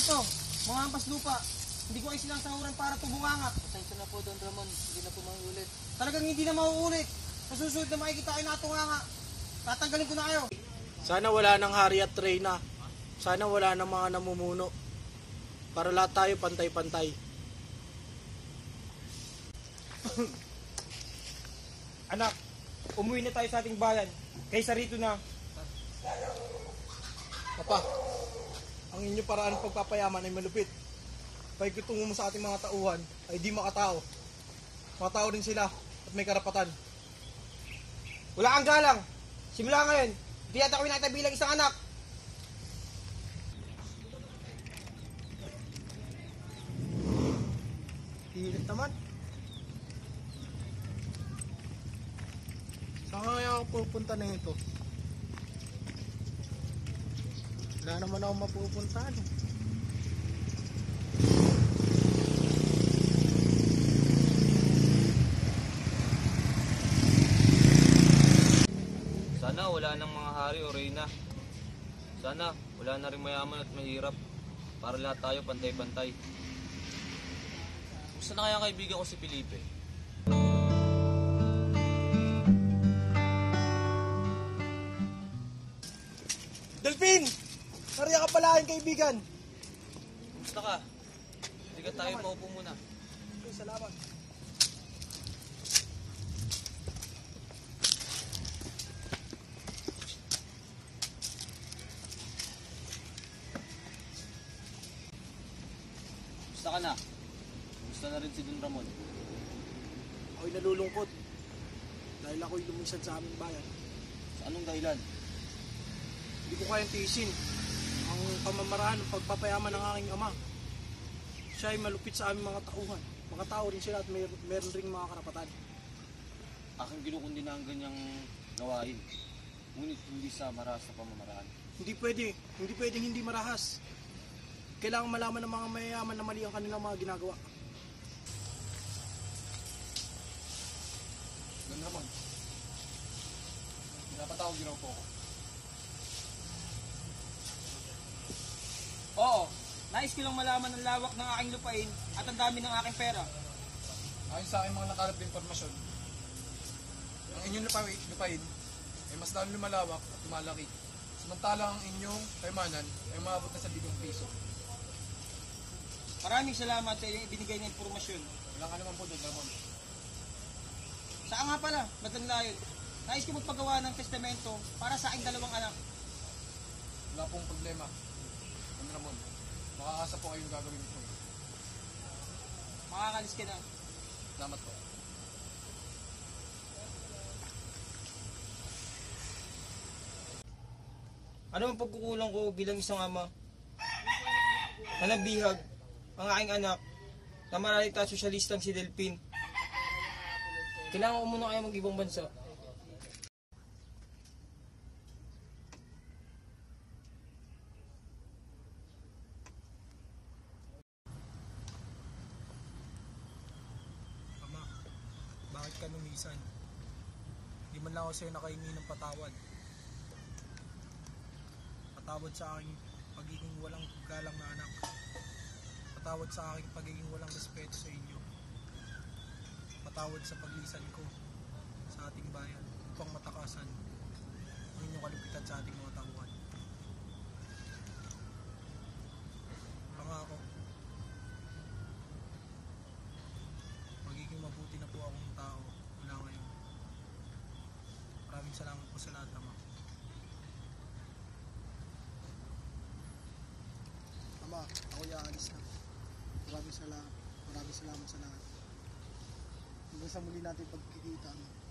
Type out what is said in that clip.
to, mga ampas lupa. Hindi ko kayo sinasahuran para tubunganga. Pasensya na po, Don Ramon. Hindi na po mauulit. Talagang hindi na mauulit. Sa susunod na makikita kayo na tunganga, tatanggalin ko na kayo. Sana wala ng hari at reyna. Sana wala ng mga namumuno. Para lahat tayo pantay-pantay. Anak, umuwi na tayo sa ating bayan. Kaysa rito na. Papa, ang inyong paraan ng pagpapayaman ay malupit. Pagkutungo mo sa ating mga tauhan ay di makatao. Mga tao din sila at may karapatan. Wala kang galang. Simula ngayon, hindi yata kami nakita bilang isang anak. Hilit naman. Saan kaya ako pupunta na ito? Wala naman ako mapupuntahan. Sana wala nang mga hari o reyna. Sana wala na rin mayaman at mahirap. Para lahat tayo pantay-pantay. Gusto na kaya ang kaibigan ko si Felipe? Delphine! Nariya ka pala aking kaibigan. Gusto ka? Hindi ka tayo maupo muna. Okay, salamat. Gusto ka na? Gusto na rin si Don Ramon. Ako'y nalulungkot. Dahil ako'y lumisan sa aming bayan. Sa anong dahilan? Hindi ko kayang tiisin ang pamamaraan ng pagpapayaman ng aking ama. Siya ay malupit sa aming mga tauhan. Mga tao rin sila at meron ring mga karapatan. Aking ginukundi na ang ganyang gawain. Ngunit hindi sa marahas na pamamaraan. Hindi pwedeng hindi marahas. Kailangan malaman ng mga mayayaman na mali ang kanilang mga ginagawa. Don Ramon, pinapatawag din po ako. Oo, nais ko lang malaman ang lawak ng aking lupain at ang dami ng aking pera. Ayon sa aking mga nakalap na impormasyon, ang inyong lupain ay mas lalo lumalawak at lumalaki. Samantalang ang inyong kayamanan ay umabot na sa 1,000 piso. Maraming salamat sa inyong ibinigay na impormasyon. Wala ka naman po, Don Ramon. Saan nga pala, Madlang Layon? Nais ko magpagawa ng testamento para sa aking 2 anak. Wala pong problema, Don Ramon. Makakasa po kayong gagawin ko. Makakalis ka na. Salamat po. Ano ang pagkukulang ko bilang isang ama? Nanabihag ang aking anak na maralita sosyalistang si Delphine. Kailangan ko muna kayo mag-ibang bansa. Ama, bakit ka lumisan? Di man lang ako sa'yo nakahingi ng patawad. Patawad sa aking pagiging walang galang na anak. Patawad sa aking pagiging walang respeto sa inyo. Patawad sa paglisan ko sa ating bayan upang matakasan ang inyong kalupitan sa ating mga tauhan. Pangako, magiging mabuti na po akong tao mula ngayon. Maraming salamat po sa lahat, Ama. Ama, ako aalis na. Maraming salamat sa lahat. Hanggang sa muli natin pagkikita, Ama.